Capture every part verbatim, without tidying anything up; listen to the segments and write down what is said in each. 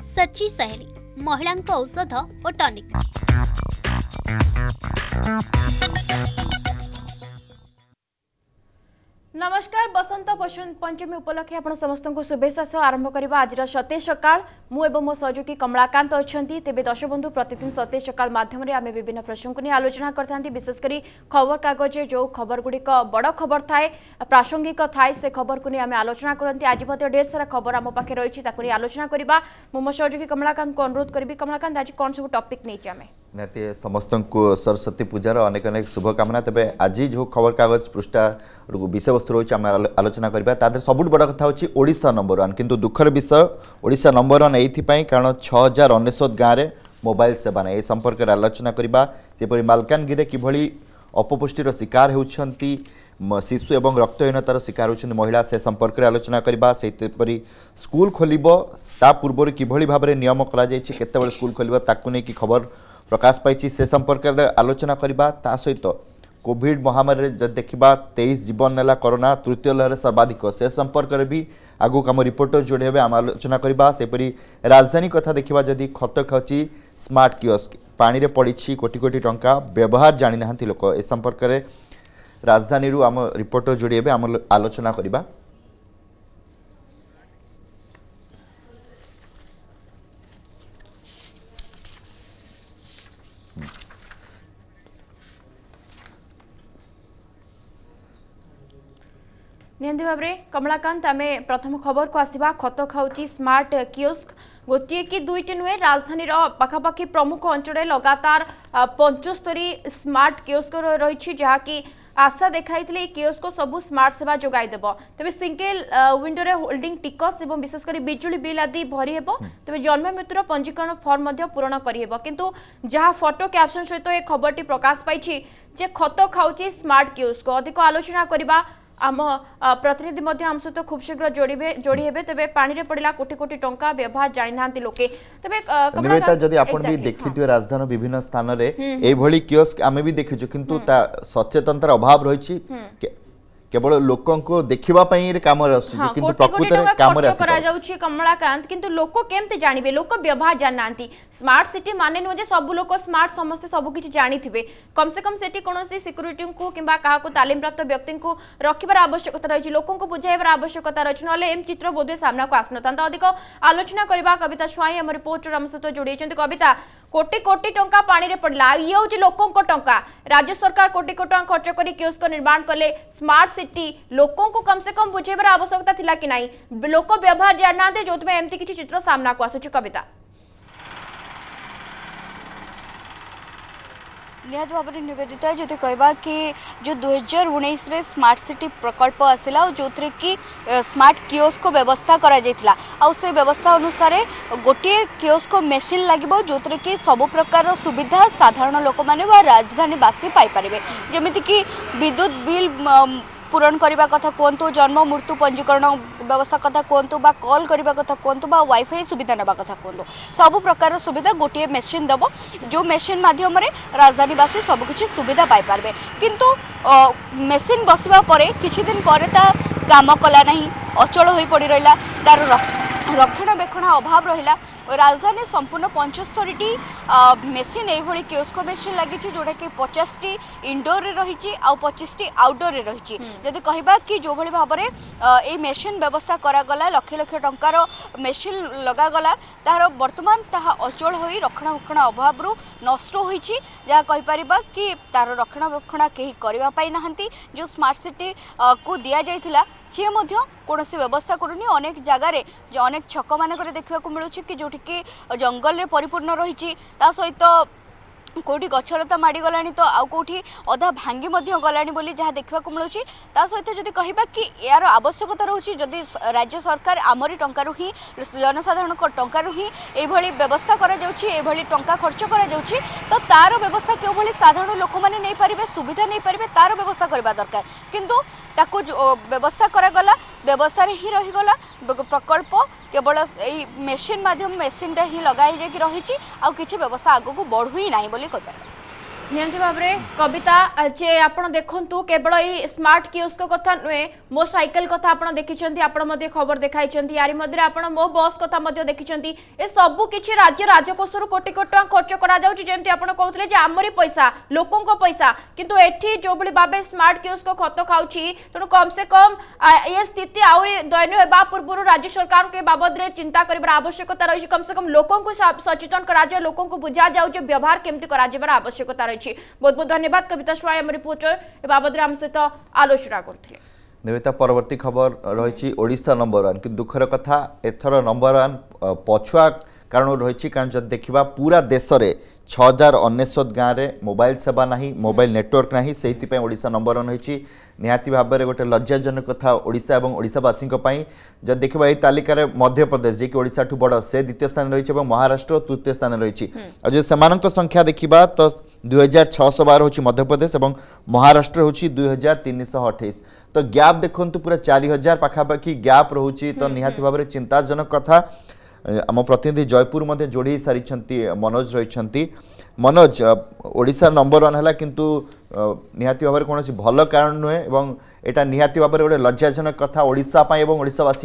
सच्ची सहेली महिला औषध और टॉनिक। नमस्कार बसंत पंचमी उपलक्षे आपण समस्त को शुभेच्छा सह आरंभ करबा आज सत्य सकाळ मु एवं मो सहयोगी कमलाकांत अछंती। तेबे दर्शक बंधु प्रतिदिन सत्य सकाळ माध्यम रे आमे विभिन्न प्रसंग को आलोचना करथांती। विशेष करी खबर कागज जो खबर गुड़िक बड़ खबर थाए प्रासंगिक थाए से खबर को आमे आलोचना करथांती। आज मते ढेर सारा खबर आम पाखे रही ताकू आलोचना करबा। मु मो सहयोगी कमलाकांत को अनुरोध करबी। कमलाकांत आज कौन सब टॉपिक नहीं आमे निहती समस्त को सरस्वती पूजार अनेक अनेक शुभकामना। तेज आज जो खबर कागज पृष्ठा विषय वस्तु रही आम आलोचना करबा तादर सबुठ बड़ कथा होची ओडिशा नंबर वन। किंतु दुखर विषय ओडिशा नंबर वन एइथिपाई कारण छह हजार अनेशत गाँव में मोबाइल सेवा नहीं। संपर्क में आलोचना करबा। जेपरि मालकानगिरी किभली अपपुष्टिर शिकार होउछंती शिशु एवं रक्तहीनतार शिकार होउछंती महिला से संपर्क में आलोचना करबा। सेपरि स्कूल खोलिबो ता पूर्व किभली भाव में नियम करा जायछि केतेबेले स्कूल खोलिबो ताकू नै कि खबर प्रकाश पाई से संपर्क में आलोचना करबा। ता सहित कोविड महामारी जब देखा तेईस जीवन नेला कोरोना तृतीय लहर सर्वाधिक से संपर्क में भी आगु कम रिपोर्टर जोड़े हुए आम आलोचना करबा। सेपरि राजधानी कथा देखा जदि खत खाऊँ स्मार्ट कियोस्क पानी रे पड़ी कोटी कोटी टंका व्यवहार जानी ना लोक ए संपर्क में राजधानी आम रिपोर्टर जोड़े हुए आम आलोचना करबा। निहंती भाव में कमलाकांत आमे प्रथम खबर को आसिबा। खत खाऊची स्मार्ट कियोस्क गोटे कि दुईटी नुहे राजधानी पाखापाखि प्रमुख अंचल लगातार पंचस्तरी स्मार्ट कियोस्क रही जहाँकि आशा देखाई कियोस्क सबू स्मार्ट सेवा जोगाईदेव। तेज सिंगल विंडो रे होल्डिंग टिकस और विशेषकर बिजुली बिल आदि भरी हेब। तेज जन्म मृत्युर पंजीकरण फॉर्म पूरण करेब। किंतु जहाँ फोटो कैप्शन सहित एक खबरटी प्रकाश पाई जे खत खाऊची स्मार्ट कियोस्क अधिक आलोचना करबा। आम प्रतिनिधि आम सहित खूब शीघ्र जोड़े जोड़ी हेबे। तेबे पानी रे पड़िला कोटी कोटी टंका व्यवहार जानि नांती लोके। तेबे निवेदिता जदि आपण भी देखिथियो राजधानी विभिन्न स्थान रे एई भली कियोस्क आमे भी देखिछु किंतु ता सचेतनतार अभाव रहिछि। केवल लोकों को देखिबा पई काम किंतु प्रकृत रे काम रे करा जाउछि कमलाकांत। किंतु लोक केमते जानिबे लोक व्यवहार जाननांती। स्मार्ट सिटी माने नो जे सब लोक स्मार्ट समस्त सब किछि जानिथिबे। कम से कम सेठी कोनोसी सिक्युरिटी को किबा काहा को तालीम प्राप्त व्यक्ति को रखिबार आवश्यकता रहिछि लोकों को बुझाइबार आवश्यकता रहिछि। नले एम चित्र बोधे सामना को आसनता अधिक आलोचना करबा। कविता स्वाई हम रिपोर्टर हम सहित जोड़ी छथि। कविता कोटी कोटी टंका पानी रे पड़ला ये हूँ लोकों को टंका राज्य सरकार कोटी कोटी टंका खर्च कर कियोस्क निर्माण कले स्मार्ट सिटी लोकों को कम से कम बुझेबार आवश्यकता थिला कि नाही लोक व्यवहार जानना जो एमती किसी चित्र सामना को आसुची। कविता निहत भाव में निवेदिता जो कहवा कि जो दुई हजार उन्नीस स्मार्ट सिटी प्रकल्प आसला जो थे कि स्मार्ट कियोस्क व्यवस्था करा जायतिला आ से व्यवस्था अनुसार गोटे कियोस्क मेसीन लगे जो थे कि सब प्रकार सुविधा साधारण लोक मैंने राजधानीवासी पाइपर जमीती कि विद्युत बिल पूरण करने कथा कहतु जन्म मृत्यु पंजीकरण व्यवस्था कथा कहतु बा कॉल करने कथा कहतु बा वाईफाई सुविधा नेबा कथा कहतु सब प्रकार सुविधा गोटे मेसीन दब जो मेसीन माध्यम राजधानीवासी सबकिछि सुविधा पाइपारे। किंतु मेसीन बसवा परे किछि दिन पर ता काम कला नहीं अचल हो पड़ रहा तार रक्षणाबेक्षण अभाव रहा। राजधानी संपूर्ण पंचस्तरी मेसीन ये कियोस्क मेसीन लगी जोटा कि पचास टी इनडोर रही आ पच्चीस टी आउटडोर रही। जदि कहबा कि जो भली भाव में ये मेसीन व्यवस्था करागला लक्ष लक्ष टंकार मेसीन लगागला तार वर्तमान ताहा अचल हो रक्षणाबेक्षण अभाव नष्ट हो जहाँ कहीपर कि तार रक्षणाबेक्षण कहीं करने ना जो स्मार्ट सिटी को दि जाइथिला सी कौन व्यवस्था करूनी। अनेक जगार अनेक छक मानक देखा मिलूँ कि जो जंगल परिपूर्ण रही सहित कौटी गछलता माड़गला तो आउ कौटी अधा भांगी गलानी बोली जहाँ देखा मिलूँ। सहित जदि कहबा कि यार आवश्यकता रोचे जदि राज्य सरकार आमरी टंकार ही जनसाधारण टंकार ही ये व्यवस्था करा टंका खर्च करा तो तार व्यवस्था क्यों भली साधारण लोक मैंने नहीं पारे सुविधा नहीं पारे तार व्यवस्था करवा दरकार। किंतु ताकू व्यवस्था करागला व्यवस्था ही रहीगला प्रकल्प केवल यही मेसीन माध्यम मेसीनटा ही लगाई जाकि रही आ किसी व्यवस्था आगू बढ़ू ही ना बोली कह नियंती भाव में कविता जे आपण देखंतु केवल ई स्मार्ट कियोस्क कथा नुहे मो साइकिल कथा आपण देखिछंती आपण मध्ये खबर देखाइछंती यारी मध्ये आपण मो बस कथा मध्ये देखिछंती ए सबु किछि राज्य राजकोषरु कोटी कोटी टका खर्च करा जाउछि जेमति आपण कहउतले जे आमरी पैसा लोकन को पैसा किंतु एठी जो बली बाबे स्मार्ट कियोस्क खत खाउछि तनु कम से कम ए स्थिति आउरी दयनीय हेबा पूर्व राज्य सरकार के बाबद रे चिंता करिबार आवश्यकता रहिछि कम से कम लोकन को सचेतन करा जाय लोकन को बुझा जाउ जे व्यवहार केमति करा जेबार आवश्यकता रहिछि बहुत बहुत धन्यवाद कविता स्वयं रिपोर्टर ए बाबद आम सहित आलोचना करथिले निवेदिता परवर्ती खबर रही ओडिशा नंबर वन कि दुखर कथा एथर नंबर वन पछुआ कारण रही कारण जब देखा पूरा देश में छह हजार अनेशत गाँव में मोबाइल सेवा नहीं मोबाइल नेटवर्क नहीं से ओडिशा नंबर वन रही निहाती भाव में गोटे लज्जाजनक कथा ओडिशा और ओडिशावासी जब देखा यही तालिकार मध्य प्रदेश जी कि ओडिशा ठू बड़ से द्वितीय स्थान रही महाराष्ट्र तृतीय स्थान रही जो से संख्या देखा तो दुई हजार छःश बार हूँ मध्यप्रदेश और महाराष्ट्र हूँ दुई हजार तीन शह अठाईस तो गैप देखु पूरा चार हजार पाखापाखि गैप रोचे तो निहाती भाव में चिंताजनक कथा आम प्रतिनिधि जयपुर मध्य जोड़ी सारी मनोज रही मनोज ओडिशा नंबर वन है किंतु निहाती भाव में कौन भल कारण नुहे और यहाँ निहाती भाव में गोटे लज्जाजनक कथा ओडिशा पाई और ओडिशावासी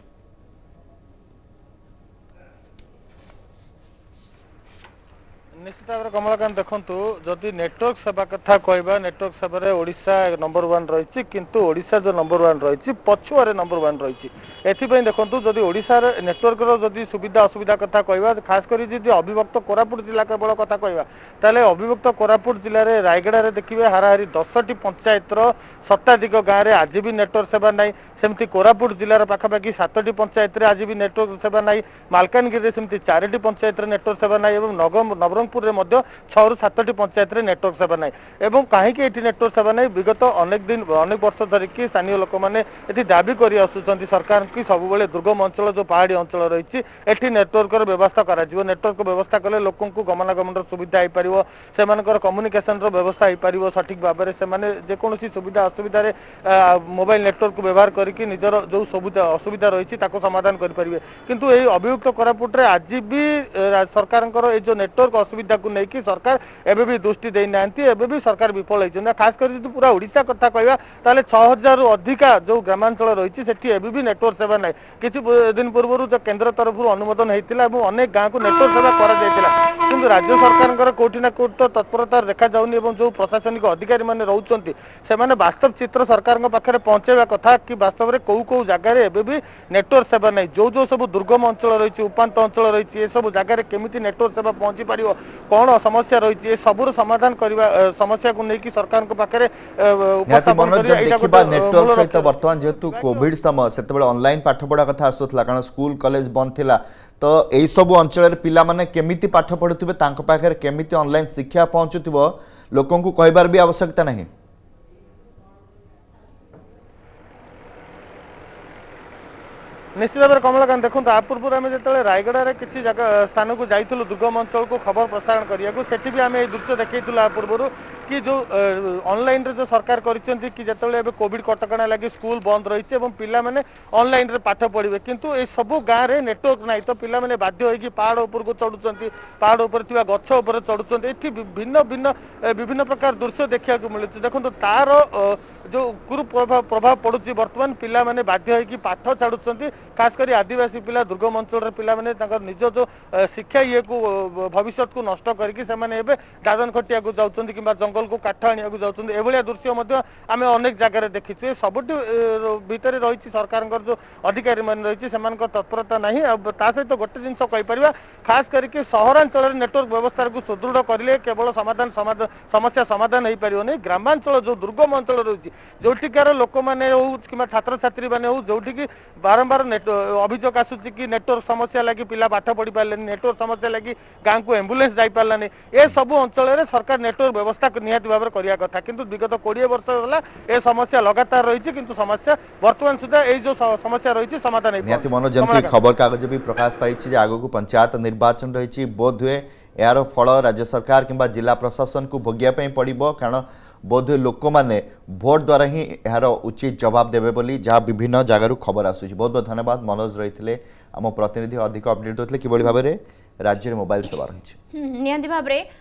निश्चित भाव में कमलाकांत देखु जदि नेटवर्क सेवा कथा कहवा नेटवर्क सेवा ओडिशा नंबर वन रही किंतु ओडिशा जो नंबर वन रही पछुआरे नंबर वन रही एथिपाई देखु जदि ओडिशार नेटवर्क जदि सुविधा असुविधा कथा कहवा खास कर जदि अविभक्त कोरापुट जिला केवल कथा कहवा ताले अविभक्त कोरापुट जिले में रायगड़ा रे देखिए हाराहारी दसटी पंचायतर शताधिक गाँव में आज भी नेटवर्क सेवा ना सेमती कोरापुट जिलार पाखापाखि सातटी पंचायत आज भी नेटवर्क सेवा ना मालकानगिरी सेमती चारोटी पंचायत नेटवर्क सेवा ना नगम नवरंगपुर में छह रु सातटी पंचायत नेटवर्क सेवा ना एवं कहीं नेटवर्क सेवा ना विगत अनेक दिन अनेक वर्ष धरिकी स्थानीय लोक मैंने दाबी कर आसुंच सरकार की सब दुर्गम अंचल जो पहाड़ी अंचल रही एटी नेटवर्क व्यवस्था करा नेटवर्क व्यवस्था कले लोक गमनागमन सुविधा हो पार से कम्युनिकेशन व्यवस्था हो पार सठिक भाव में जेकोसी सुविधा असुविधा मोबाइल नेटवर्क व्यवहार करके निजर जो सुविधा असुविधा रही समाधान करेंगे किंतु यही अभियुक्त कोरापुट रे आज भी सरकार जो नेटवर्क असुविधा को लेकिन सरकार एबे भी दृष्टि देना एबे भी सरकार विफल होती खास कर पूरा ओडिशा कथा कहवा ताले छह हजार रु अधिका जो ग्रामांचल रही है भी नेटवर्क सेवा ना किसी दिन पूर्व जो केंद्र तरफ अनुमोदन होता है अनेक गाँव को नेटवर्क सेवा कर राज्य सरकार कोटि ना कोटि तो तत्परता देखा जाऊनी जो प्रशासनिक अधिकारी मैंने रोचे से वास्तव चित्र सरकार पाखे पहुंचेगा कथा कि वास्तव में कौ कौ जगार भी नेटवर्क सेवा ना जो जो सब दुर्गम अंचल रही उपात अंचल रही सब जगार केमी नेटवर्क सेवा पहुंची पार कौन समस्या रही सबूर समाधान करने समस्या को लेकिन सरकार पाखे नेटवर्क सहित बर्तमान जेहेतु कोविड समय से ऑनलाइन पाठपढ़ा कथा आसूला कारण स्कूल कॉलेज बंद थिला तो यही सब अंचल पिला माने केमिति पाठ पढ़ुथिबे तांको पाखे केमिति ऑनलाइन शिक्षा पहुंचुथिबो लोकों को कहबार भी आवश्यकता नहीं निश्चित भाव में कमलाकांत देखो आ पूर्व आम जो रायगड़ा रे किसी जगह स्थान को जाइलु दुर्गम अंचल को खबर प्रसारण करने से भी आम दृश्य देखी आ पूर्व कि जो ऑनलाइन रे जो सरकार करिसेंती कि जतले कोविड कटकणा लगी स्कूल बंद रही पिला माने ऑनलाइन रे पाठ पढ़े किंतु ए सब गाँव में नेटवर्क ना तो पिला माने बाध्य होगी पहाड़ उपर को चढ़ुंट पहाड़ उपर गछ उपर चढ़ुंट ये भिन्न भिन्न विभिन्न प्रकार दृश्य देखा मिलूँ देखो तार जो कुप्रभाव प्रभाव पड़ुची बर्तमान पिला माने बाध्य होगी पाठ छाड़ुंट खास कर आदिवासी पिला दुर्गम अंचल पिला माने निज जो शिक्षा ये को भविष्य को नष्ट करके दादन खटिया को जाऊँ कि जंगल को काठ आने जाऊँ दृश्य आम अनेक जगह देखी सबुठ भितर रही सरकार जो अधिकारी मान रही तत्परता ना सहित गोटे जिन कहीपर खास करके सहरांचल नेटवर्क व्यवस्था को सुदृढ़ करें केवल समाधान समस्या समाधान हो पार नहीं ग्रामांचल जो दुर्गम अंचल रही जोटिकार लोक मैंने हो कि छात्र छात्री मैंने हो जोटि बारंबार अभियोग आसूची कि नेटवर्क समस्या लगी पिला पाठ पढ़ी पारे नेटवर्क समस्या लगी गाँव को एम्बुलेंस जाई पारानी ए सब अंचल में सरकार नेटवर्क व्यवस्था निहाती भाव में करने कथा किंतु विगत कोड़े वर्ष है समस्या लगातार रही किंतु समस्या वर्तमान सुधा ये जो समस्या रही समाधान निहाती मनोज जमती खबर कागज भी प्रकाश पाई आगू पंचायत निर्वाचन रही बोध हुए यार फल राज्य सरकार किंबा जिला प्रशासन को भोगिया पड़ो कारण बोधे लोक मैंने भोट द्वारा ही यार उचित जवाब देवे बोली जहाँ विभिन्न जगार खबर आसूची बहुत बहुत धन्यवाद मनोज रही आम प्रतिनिधि अधिक अपडेट होते कि भाव में राज्य में मोबाइल सेवा रही निहाती भाव में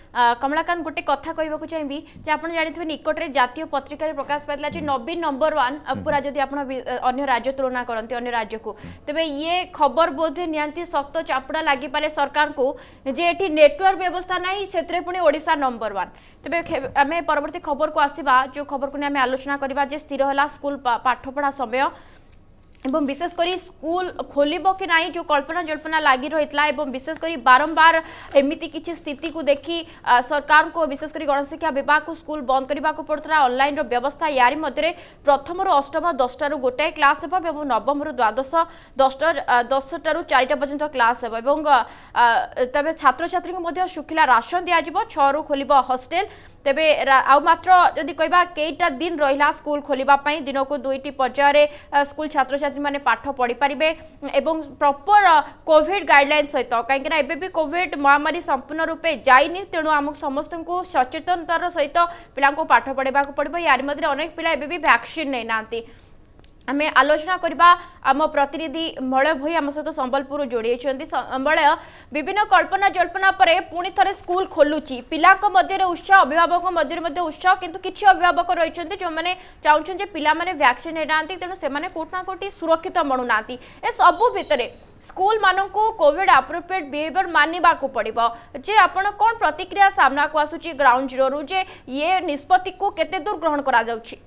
कमलाकांत गोटे कथा कहवाक चाहिए जे आप जानते निकट में जातीय पत्रिका प्रकाश पाइला जे नवीन नंबर वन पूरा जदि आप अन्य राज्य तुलना करते अन्य राज्य को तेरे ये खबर बोध हुए निहांती सख्त चापुड़ा लगी पारे सरकार को जे एठी नेटवर्क व्यवस्था नहीं से पुणी ओडिशा नंबर वन तेरे आम परवर्ती खबर को आसवा जो खबर को आम आलोचना करवा जे स्थिर है स्कूल पाठपढ़ा समय एवं विशेषकर स्कूल खोल कि ना जो कल्पना जल्पना लगी रही है विशेषकर बारंबार एमती किसी स्थिति को देखी सरकार को विशेषकर गणशिक्षा विभाग को स्कूल बंद करने को पड़ता ऑनलाइन व्यवस्था यारी मध्य प्रथम रु अष्टम दसटा गोटाए क्लास हो नवम रु द्वादश दसटा दसटा रु चारिटा पर्यंत क्लास हो तेज छात्र छात्री शुखिला राशन दिज्व छु खोल हॉस्टेल तेबे आउ मात्र जदि कहबा केईटा दिन रहिला स्कूल खोलिबा दिन को दुईटी पर्यायर स्कूल छात्र छात्री माने पाठ पढ़ी पारिबे एवं प्रॉपर कोविड गाइडलाइन सहित कहीं एबे भी कोविड महामारी संपूर्ण रूपे जाइनी तेणु आम समस्त को सचेतनतार सहित पिला पाठ पढ़ा पड़ो यार मध्य अनेक पिला एबे भी वैक्सीन नहीं नांती आम आलोचना करबा आम प्रतिनिधि मलय भई आम सहित संबलपुर जोड़ी मलय विभिन्न कल्पना जल्पना पर पुणी थे स्कूल खोलुची पिला मध्य उत्साह अभिभावक मध्य उत्साह किंतु किछि अभिभावक रही जो मैंने चाहते पिला माने वैक्सीन ना तेणु से कोट ना कोटी सुरक्षित मणुना ए सबू भितर स्कूल मानू कोविड एप्रोप्रिएट बिहेवियर मानवा को पड़ो जे आपण कौन प्रतिक्रिया सामना को आसूची ग्राउंड जीरो रु जे ये निष्पत्ति को केते दूर ग्रहण करा जाउची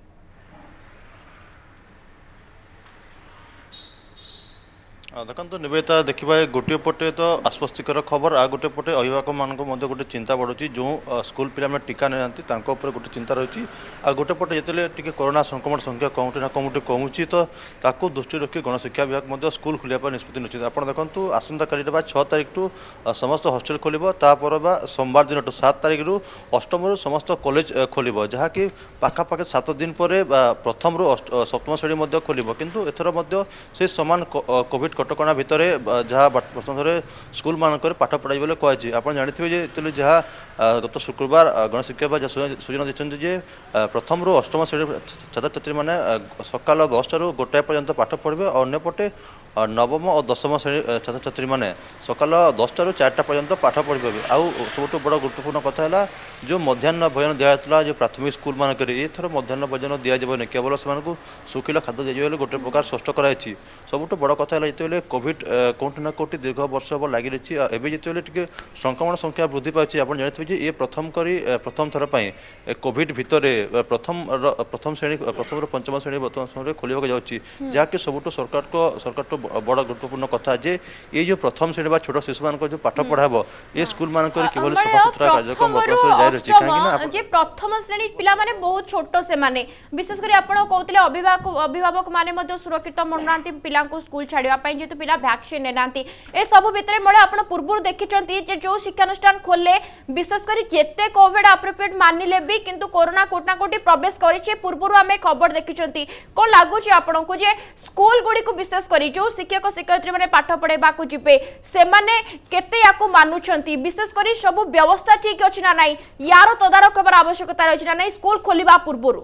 देखो निवेदिता देखा गोटे पटे तो आश्वस्तिकर खबर आ गोटे पटे अभिभावक मान गोटे चिंता बढ़ुची जो स्कूल पिला टीका नहीं गोटे चिंता रही आ गोटे पटे जिते कोरोना संक्रमण संख्या कमुटे ना कमुटे कमुची तो ताकू दृष्टि रखी गणशिक्षा विभाग स्कूल खोलिया निष्पत्ति नहीं आप देखो आसंता काली छः तारीख टू समस्त हॉस्टेल खोल तापर बा सोमवार दिन टू सात तारीख रु अष्टम रु समस्त कॉलेज खोल जहाँकि पाखापाखि सात दिन पर प्रथम रु सप्तम श्रेणी खोल किंतु एथर से समान कोविड कटकणा भितर जहाँ वर्तमान स्कूल मानक पाठ पढ़ाई बोले कहुई आप जानते जहाँ गत शुक्रवार गणशिक्षा विभाग सूचना देखते जे प्रथम रु अष्टम श्रेणी छात्र छात्री मैंने सकाल दसटा रु गोटाए पर्यंत पाठ पढ़े अंपटे नवम और दशम श्रेणी छात्र छात्री मैंने सकाल दसटा रु चार्टा पर्यंत पाठ पढ़े आउ सब बड़ गुरुत्वपूर्ण कथा है जो मध्याह्न भोजन दिखाला जो प्राथमिक स्कूल मानक एथर मध्याह्न भोजन दिजावन केवल से सुखिला खाद्य दिजाव गोटे प्रकार स्पष्ट कराई सबुठ बड़ कथा है जिते कोविड कौटी ना कौटी दीर्घ वर्ष हम लगी रही है जिते टे संक्रमण संख्या वृद्धि पाई आप जानते ये प्रथम करी प्रथम थर पर कोविड भितर प्रथम प्रथम श्रेणी प्रथम पंचम श्रेणी वर्तमान समय खोलने जाऊँगी जहाँकि सबुठ सरकार को सरकार बड़ गुरुत्वपूर्ण कथा जे ये जो प्रथम श्रेणी छोट शिशु मान जो पाठ पढ़ाब ये स्कूल मानक किभली सफासुतरा कार्यक्रम प्रथम श्रेणी पिला माने बहुत छोट से माने विशेषकर आपण कहते अभिभावक अभिभावक माने सुरक्षित मनुना पिला स्कूल छाड़ा जेहेतु पिला वैक्सीन ना ए सब भितर मैं आप पूर्व देखिं जो शिक्षानुष्ठान खोले विशेषकर जिते कोविड एप्रोप्रिएट मानिले भी किंतु कोरोना कोटना कोटी प्रवेश कर पूर्व आम खबर देखिं कौन लगुच आपन को जे स्कूल गुड़ी को विशेषकर जो शिक्षक शिक्षयित्री मैंने पाठ पढ़ावा को जीवे से केते याकू मानुछंती विशेषकर सब व्यवस्था ठीक अच्छी ना नहीं यार तदारख खबर आवश्यकता रही ना नहीं स्कूल खोलिबा पूर्व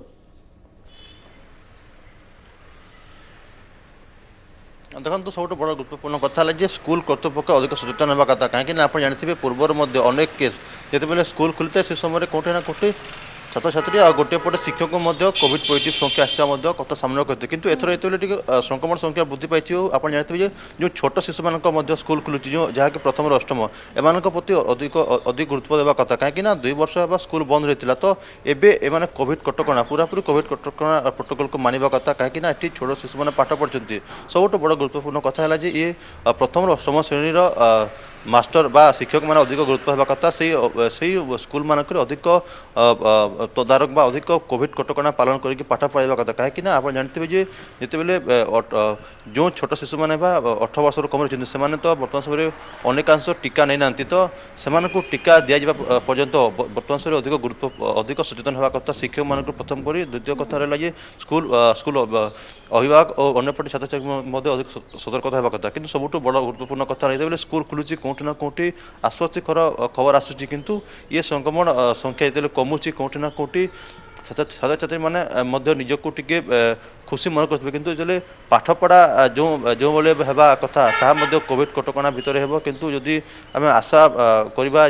देखो सब बड़ गुरुत्वपूर्ण कथा है स्कूल कर्तृपक्ष अधिक सचेतन होगा कथा कहीं आप जानते पूर्वर अनेक केस जिते स्कूल खोलता से समय कौटे ना कौटे छात्र छात्री आ गोटे पटे शिक्षक कोविड पॉजिटिव संख्या आसा कथा सामना करते किंतु एथर ये संक्रमण संख्या वृद्धि पाई आप जानते जो छोट शिशु मान स्कूल खुलुची जो जहाँकि प्रथम अष्टम एम प्रति अधिक अधिक गुरुत्व देवा कथा कहीं दुई वर्ष है स्कूल बंद रही तो एवं कोविड कटकणा पूरापूरी कोविड कटकणा प्रोटोकॉल को मानवा कथा कहीं ये छोट शिशु मैंने पाठ पढ़ते सब बड़ गुरुत्वपूर्ण कथा है ये प्रथम अष्टम श्रेणी मास्टर बा शिक्षक मैंने अधिक गुरुत्व होगा कथा से स्कूल मानक अधिक तदारक बा अधिक कोविड कटकणा पालन करके पाठ पढ़ावा कथा कहीं आप जानते हैं जिते जो छोट शिशु मैंने अठर वर्ष कम रही से तो बर्तमान समय अनेकांश टीका नहीं ना तो से टीका दि जावा पर्यंत बर्तमान समय अधिक गुरुत्व अधिक सचेतन होगा कथा शिक्षक मान प्रथम करी द्वितीय कथा रहा जे स्कूल स्कूल अभिभावक और अन्यपटे छात्र छात्री अधिक सतर्कता होगा कथा कि सबुठ बड़ गुरुत्वपूर्ण कथा रही स्कूल खुलुची कौटी ना कौटी आश्वस्तिकर खबर आसूची किंतु ये संक्रमण संख्या जिते कमुची कौटी ना कौटी छात्र छात्री मैंने निजक टे खुशी मन करते किंतु जो पाठपढ़ा जो जो भाई होगा कथा ताहा कोविड कटकणा भितर हो किंतु जदि आम आशा करवा जे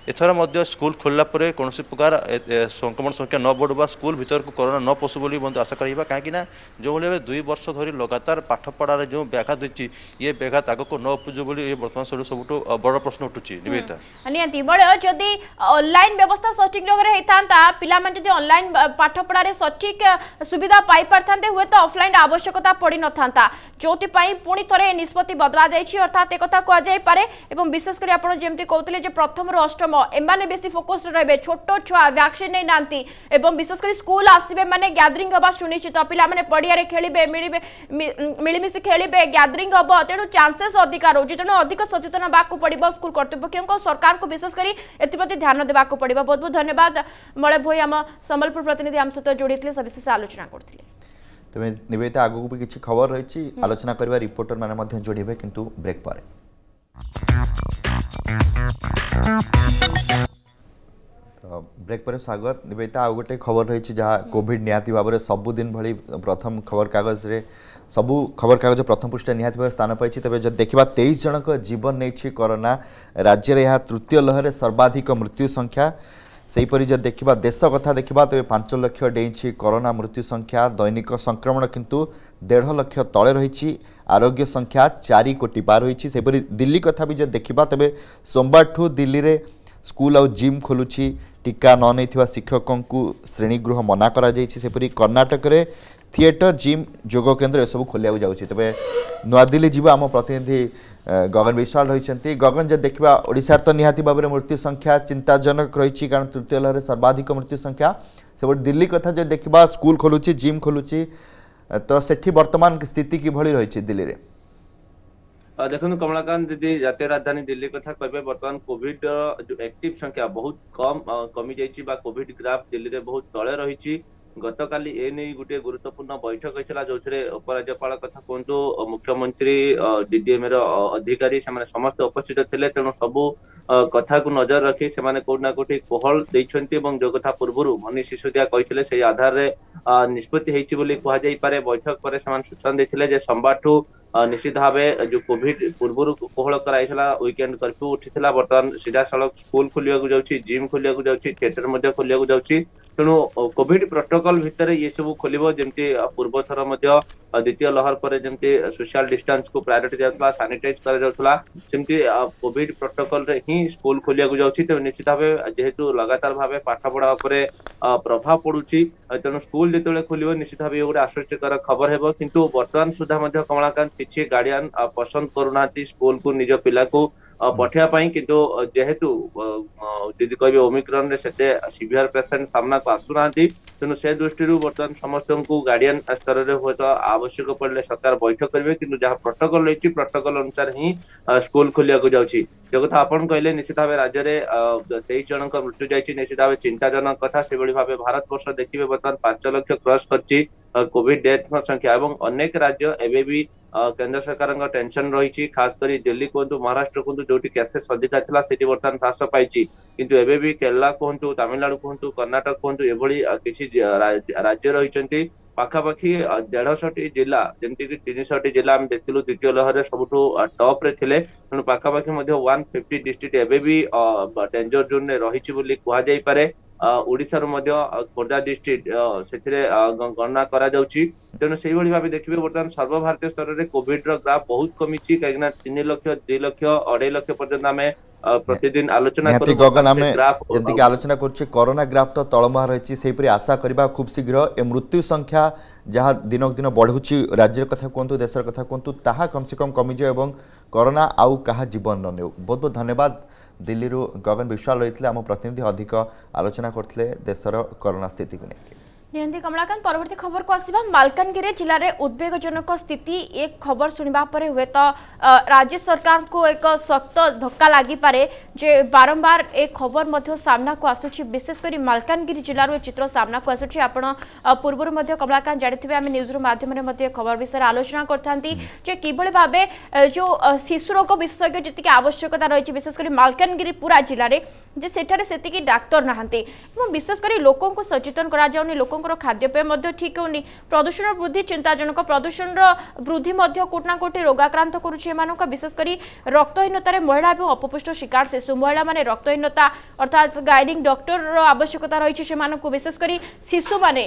एथर मध्य स्कूल खोलला परे कौनसी प्रकार संक्रमण संख्या न बढ़वा स्कूल भीतर को कोरोना न पशु बोली आशा करिबा कहीं जो भाई दुई वर्ष धरी लगातार पाठ पढ़ार जो व्याघात होती ये व्याघात आगक न उपजु बोली बर्तमान सब बड़ प्रश्न उठुची निवेदिता नियंती बळे जदि ऑनलाइन व्यवस्था सठिक जगह होता पिला माने जदि ऑनलाइन पाठ पढ़ारे सठिक सुविधा पाई पारथांते हुए तो ऑफलाइन आवश्यकता पड़ी न था जोति पई पुणी थरे निष्पत्ति बदला जायछि अर्थात एक कथा कह जाय पारे एवं विशेष कर आपण जेमति कहउतले जे प्रथम रो अष्टम एमाने बेसी फोकस रहबे छोट छुआ वैक्सीन नै नांती एवं विशेष कर स्कूल आसीबे माने गैदरिंग हबा सुनिश्चित पिला माने पडिया रे खेलिबे मिलिबे मिलिमिसि खेलिबे गैदरिंग हबो तेणु चांसेस अधिक रहउछि तेणु अधिक सचेतन बाकू पड़िबो स्कूल कर्तृपक्षों को सरकार को विशेष करी एथिप्रति ध्यान देबाकू पड़िबो। बहुत बहुत धन्यवाद मळे भोई आम संबलपुर प्रतिनिधि आम सहित जोड़ीथिले सविशेष आलोचना करथिले। तबे निवेदिता आगु भी किछि खबर रहिछि आलोचना करबा रिपोर्टर माने मध्ये जोड़िबे किंतु ब्रेक पारे तो ब्रेक पर स्वागत। निवेदिता आउ गोटे खबर रही जहाँ कोविड निहाती भाव में सबुदिन भली प्रथम खबर कागज रे सबू खबर कागज प्रथम पृष्ठा निहाती भाव स्थान पाई तेज जब देखा तेईस जनक जीवन नहीं कोरोना राज्य में यह तृतीय लहर सर्वाधिक मृत्यु संख्या सेहीपरि जब देखा देश कथा देखा तेज पांच लक्ष डेई कोरोना मृत्यु संख्या दैनिक संक्रमण किंतु डेढ़ लक्ष तले रही आरोग्य संख्या चार कोटी पार होती सेहीपरि दिल्ली कथा भी जब देखा तेज सोमवार ठू दिल्ली रे स्कूल आउ जिम खोलुची टीका न नहीं शिक्षकों को श्रेणीगृह मना करा सेपरी कर्णाटक रे थिएटर जिम जोग केन्द्र ये सब खोलिया जाऊँगी। तेज नुआ दिल्ली जीव आम प्रतिनिधि गगन विश्वाल रही गगन जब देखा ओडिशा तो निहाती भाव में मृत्यु संख्या चिंताजनक रही कारण तृतीय लहर सर्वाधिक मृत्यु संख्या से दिल्ली कथा जब देखा स्कूल खोलुची जिम खोलुची तो सेठी वर्तमान स्थिति किभली रही दिल्ली रे देखो कमलाकांत दीदी जातीय राजधानी दिल्ली कथा कहे बर्तमान कोविड जो एक्टिव संख्या बहुत कम कमी जाइए कोविड ग्राफ दिल्ली रे बहुत तले रही गतकाली ए नहीं गोटे गुरुत्वपूर्ण बैठक होता जो उपराज्यपाल कथा कहतु मुख्यमंत्री डीडीएम अधिकारी से समस्त उपस्थित थे तेणु सबू कथा को नजर रखी से कोना कोटी कोहल देइछन्ती एवं जो कथा पूर्व मनीष सिसोदिया कहते से आधार रे निष्पत्ति होइछि बोली कहा जाई पारे बैठक पर से सूचना देथिले जे सोमवार निश्चित भाव जो कोविड पूर्व कोहल कराइला वीकेंड कर्फ्यू उठीला बर्तमान सीधा सड़क स्कूल खोलिया जाउछि जिम खोलिया जाउछि थिएटर मध्य खोलिया जाउछि तेणु कोविड प्रोटोकॉल भितर ये सब खोलिबो जेमती पूर्व थर मध्य द्वितीय लहर पर जेमती सोशल डिस्टेंस को प्रायोरिटी दियातला सैनिटाइज करा जाउतला सेमती कोविड प्रोटोकॉल रे ही स्कूल खोलिया जाउछि तेणु निश्चित भाव जेहेतु लगातार भाव पाठ पढ़ा उपरे प्रभाव पड़ुछि तेणु स्कूल जेतेले खोलिबो निश्चित भाव गोटे आश्चर्यकर खबर हेबो किंतु वर्तमान सुधा मध्य कमलाकांत किछि गार्डियन पसंद करूनाती स्कूल को निज पिला को पठिया पाई किंतु जेहेतु दीदी कहे ओमिक्रॉन रे सेते सीवियर पेशेंट सामना को आसुना तेणु से दृष्टि बर्तमान समस्त को गार्डियन स्तर रे हो तो आवश्यक पड़े सरकार बैठक करेंगे किंतु जहाँ प्रोटोकॉल रही प्रोटोकॉल अनुसार ही स्कूल खोलिया जाउछि जो कथा आपण कहले निश्चित भाव राज्य में तेईस जन मृत्यु जाइए निश्चित भाव चिंताजनक कथा से भाव भारत वर्ष देखिए बर्तमान पांच लक्ष क्रॉस करछि कोविड डेथ संख्या और अनेक राज्य एवं भी केंद्र सरकार टेंशन रही खास कर दिल्ली कहतु महाराष्ट्र कहतु जो केसेस अधिका था से बर्तमान ह्रास पाई किंतु एवं भी केरला कहतु तमिलनाडु कहतु कर्णाटक कहतु एभली किसी राज्य रही पाखापाखि देढ़श टी जिला जमीक तीन शह जिला आम देखिलु द्वितीय लहर सब टॉप रे थिले तेणु पाखापाखि वन फिफ्टी डिस्ट्रिक्ट एवं भी डेंजर जोन रे रही बोली कहुई पारे ओडिशार खोर्धा डिस्ट्रिक्ट से गणना करा जाउछि तेणु से भाव देखिए बर्तमान सर्वभारतीय स्तर में कोविड ग्राफ बहुत कमी कहीं तीन लक्ष दुई लक्ष अढ़ाई लक्ष पर्यंत आम प्रतिदिन आलोचना गगन आम जमीक आलोचना कर कोरोना ग्राफ तो तलमुहा रही से आशा करवा खूब शीघ्र ए मृत्यु संख्या जहाँ दिनक दिन बढ़ुची राज्य कथा कहतु देशर कथा कहतु ताहा कम से कम कमिज और कोरोना आउ कहा जीवन न नेउ। बहुत बहुत धन्यवाद दिल्ली गगन विश्वाल रही आम प्रतिनिधि अधिक आलोचना करते देशर कोरोना स्थिति को लेकर नियंती कमलाकांत परवर्ती खबर को आसिबा मालकानगिरी जिले में उद्वेगजनक स्थिति एक खबर सुनिबा परे हुए तो राज्य सरकार को एक सख्त धक्का लगी पारे जे बारंबार एक खबर मध्य सामना को आसुछि विशेषकर मालकानगिरी जिलार चित्र सामना को आसुछि आपण पूर्व मध्य कमलाकांत जानिथिबे आमे न्यूज माध्यम मध्य खबर विषय आलोचना करथांती जे किभଳି भाबे जो शिशु रोग विशेषज्ञ जतिक आवश्यकता रही विशेषकर मालकानगिरी पूरा जिले में जे सेठारे सेतिकी डाक्टर नाहांती विशेषकर लोकों को सचेतन करा जाउनी लोकों लोकंकर खाद्यपेय मध्य ठीक होनी प्रदूषण वृद्धि चिंताजनक प्रदूषण वृद्धि मध्य कोटना कोटी रोगाक्रांत करुछि एमानक विशेष करी रक्तहीनतार महिला एवं अपपुष्ट शिकार शिशु महिला माने रक्तहीनता अर्थात गाइडिंग डॉक्टर आवश्यकता रही से विशेष करी शिशु माने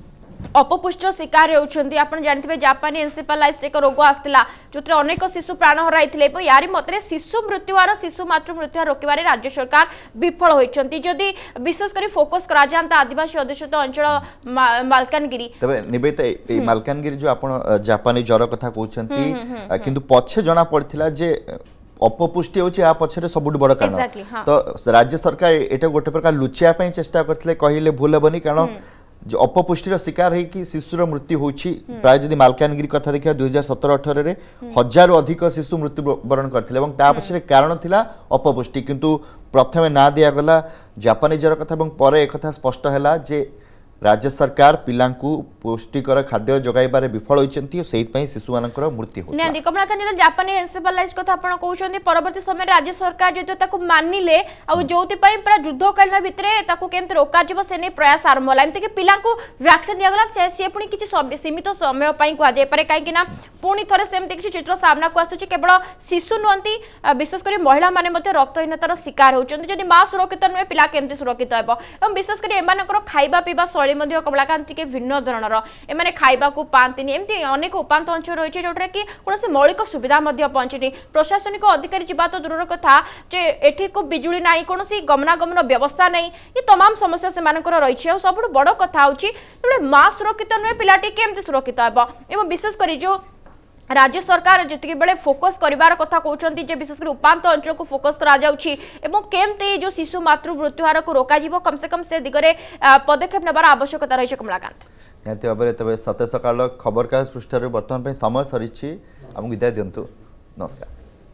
अपपुष्ट शिकार होती आप जानते जापानी एनसेफेलाइटिस एक रोग आसाला जो अनेक शिशु प्राण हराई यारी मत शिशु मृत्युहार शिशु मातृ मृत्युहार रोकबार राज्य सरकार विफल होती जदि विशेषकर फोकस करा जाता आदिवासी अध्युषित अंचल मालकानगिरी तबे निवेदिता ए मालकानगिरी जो आपण जापानी ज्वर कथा कहउछंती किंतु पछे जना पड़थिला जे अपपुष्टि होची आ पछरे सबुठ बड़ कारण exactly, हाँ. तो राज्य सरकार एटा गोटे प्रकार लुचिया पई चेष्टा करथिले कहिले भूल हेबनी कारण जो अपपुष्टिर शिकार है कि शिशुर मृत्यु होची प्राय जदि मालकानगिरी कथा देखिया दुई हजार सतर अठर रे हजार अधिक शिशु मृत्युवरण करथिले एवं ता पछरे कारण थिला अपपुष्टि किंतु प्रथमे ना दिया गला जापानी ज्वर कथा एवं परे एक कथा स्पष्ट हैला जे राज्य सरकार पिलांकु पुष्टिकर खाद्य जगाइबारे विफल होइचंती सेहि पई शिशु मानकर मृत्यु होता नै कमलाकांत जदि जापानी एनसेफेलाइटिस कथा आपण कहउछंती परवर्ती समय राज्य सरकार जदि ताकू मानिले आ जोति पई पूरा युद्धकालीन भितरे ताकू केमते रोका जिवो से नै प्रयास आरंभ होला एमते कि पिलांकु वैक्सीन दिया गला से पुनी किछि सीमित समय पई कुआ जाय पारे काहे कि ना पुनी थरे सेमते किछि चित्र सामना को आसुछि केवल शिशु नहंती विशेष करी महिला माने मध्ये रक्तहीनतार शिकार होउछंती जदि मां सुरक्षित नुहे पिला केमते सुरक्षित हेबो एवं विशेष करी एमानकर खाइबा पीबा शैली मध्ये कमलाकांत के भिन्न धरणर एमाने खाइबा को पांतिनी एमती अनेक उपांत अंचल रही जोटा कि कौन मौलिक सुविधा पहुंचनी प्रशासनिक अधिकारी जीवा तो दूर कथा जे एठी को बिजुली ना कौन गमनागमन व्यवस्था नहीं ये तमाम समस्या से रही सब बड़ कथा होते माँ सुरक्षित नुहे पिलाटी केमती सुरक्षित हे विशेष कर जो राज्य सरकार जितकी बेले फोकस करिवार कथा कहउछंती जे विशेषकर उपांत अंचल को फोकस करा जाउछि एवं केमते जो शिशु मातृ मृत्युहार को रोका जीवो कम से कम से दिगरे पदक्षेप नेबार आवश्यकता रही कमलाकांत निहाती भाव तबे सते सकाळ खबर कागज पृष्ठर वर्तमान पे समय सरीछि हमकु विदाय दियंतु नमस्कार।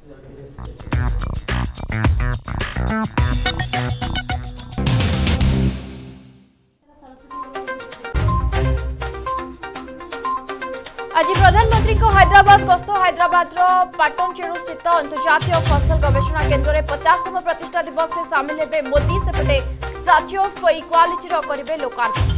आज प्रधानमंत्री को हैदराबाद गस्त हैदराबाद पाटनचेरू स्थित अंतर्जातीय फसल गवेषणा केन्द्र में पचासतम प्रतिष्ठा दिवस से सामिल हेबे मोदी सेपटे स्टैच्यू ऑफ इक्वालिटी करेंगे लोकार्पण।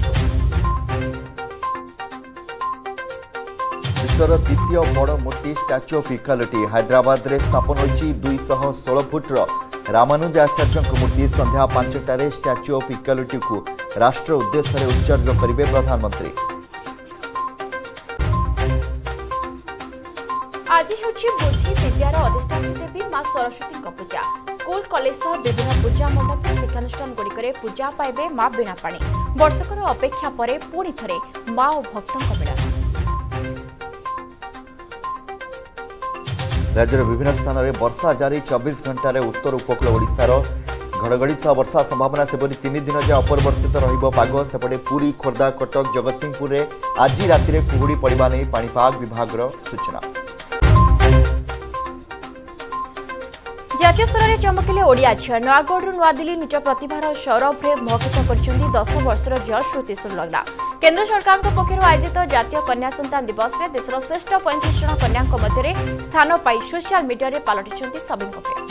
विश्वर द्वितीय बड़ मूर्ति स्टैच्यू ऑफ इक्वालिटी हैदराबाद रे स्थापन होइछि दुई सौ सोलह फुट्र रामानुजाचार्य मूर्ति संध्या पांचटारे स्टैच्यू ऑफ इक्वालिटी को राष्ट्र उद्देश्य उत्सर्ग करेंगे प्रधानमंत्री। आज होछि बुद्धि विद्यार अधिष्ठात्री देवी मां सरस्वती पूजा स्कूल कॉलेज सह विभिन्न पूजा मंडप शिक्षानुष्ठान गुड़िकरे पूजा पाइबे मां बीणापाणी वर्षकर अपेक्षा परे पुणी थरे मां और भक्तों मिलन। राज्यर विभिन्न स्थान में वर्षा जारी चौबीस घंटे उत्तर उपकूल ओडिशार घड़घड़ी सह वर्षा संभावना सेपरी तीन दिन जाए अपरिवर्तित रहिबो पाग सेपटे पुरी खोर्धा कटक जगतसिंहपुर में आज राति कुहुड़ी पड़वा नहीं पाणीपाग विभाग सूचना। जातीय स्तर में चमकिले ओडिया झील नयागढ़ नुआदिल्ली निज प्रतिभार सौरभे मोहित कर दस वर्षर झील श्रुति सुरलग्ना केन्द्र सरकार पक्षर आयोजित जातीय कन्या संतान दिवस में देशर श्रेष्ठ पैंतीस जन कन्या मध्य स्थान पाई सोशल मीडिया पलटि सभी प्रिय।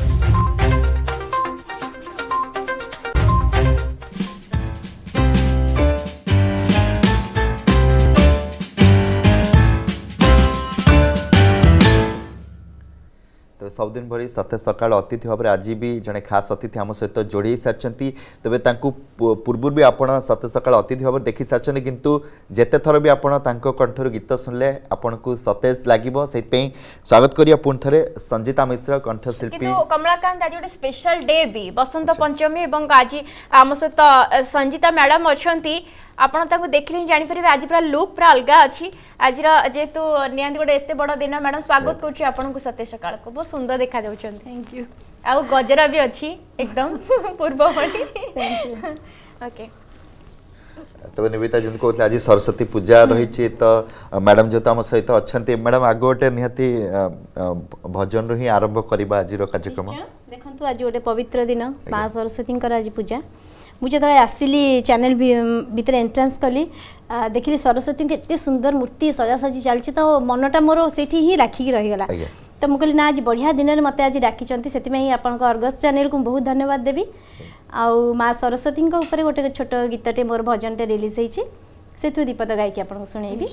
सबुदिन भरी सते सकाळ अतिथि भाव आज भी जड़े खास अतिथि आम सहित जोड़ी सारी तेज पूर्व भी आप सते सकाळ अतिथि भाव देखी सारी किंतु जेते थर भी आप कंठर गीत शुणिले आपन को सतेज लगे से स्वागत करिया पुणी थे संजीता मिश्र कंठशिल्पी कमलाकांत आज गोटे स्पेशल डे भी बसंत पंचमी और आज आम सहित संजीता मैडम अच्छा आपन ताको देखले जानि परिबे आज पूरा लुक पूरा अलगा अछि आज जेतु नियंत गोटे एते बड़ दिन मैडम स्वागत करछि आपन को सते सकाळ को बहुत सुंदर देखा जाउछन। थैंक यू आ गजरा भी अछि एकदम पूर्व भली थैंक यू ओके। तबे निवेदिता जन को आज सरस्वती पूजा रही तो मैडम जो आम सहित अच्छा मैडम आग गोटे निहाती भजन रु ही आरंभ करबा आज कार्यक्रम देखंतु आज गोटे पवित्र दिन मां सरस्वती आज पूजा मुझे जो आसिली चैनल भीतर एंट्रांस कली देखिली सरस्वती के एत सुंदर मूर्ति सजासजी चलती तो मनटा मोर से ही राखिकी रहीगला तो मुझे ना आज बढ़िया दिन में मत आज डाकी से आप अर्गस चैनल को बहुत धन्यवाद देवी। आउ माँ सरस्वती गोटे छोट गीतटे मोर भजनटे रिलीज होती से दीपद गायकी आपको शुणेबी।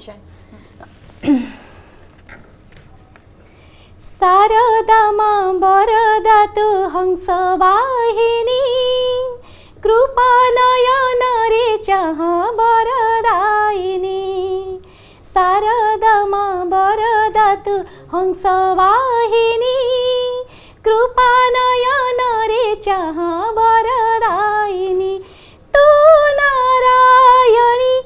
शारदा मां वरदा तु हंस वाहिनी कृपा नयन रे चाह वरदायिनी शारदा मां वरदा तु हंस वाहिनी कृपा नयन रे चाह वरदायिनी तू नारायणी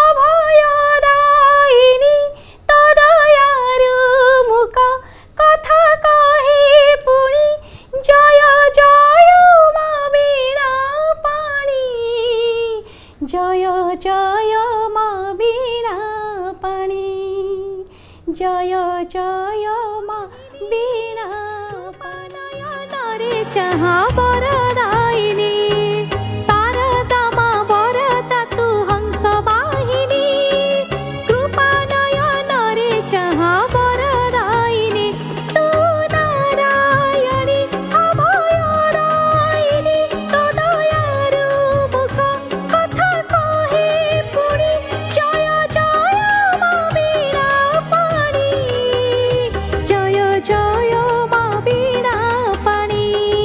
अभयदायिनी तदयारु मुख कथा कहे पुणी जय जय मा वीणा पाणी जय जय मा वीणा पाणी जय जय मा वीणा पाणी चाह वरदायिनी शारदा मा वरदा तु हंस वाहिनी कृपा नयन रे चाह वरदायिनी तू नारायणी अभयदायिनी तदयारु मुख कथा कहे पुणी जय जय मा वीणा पाणी जय जय मा वीणा पाणी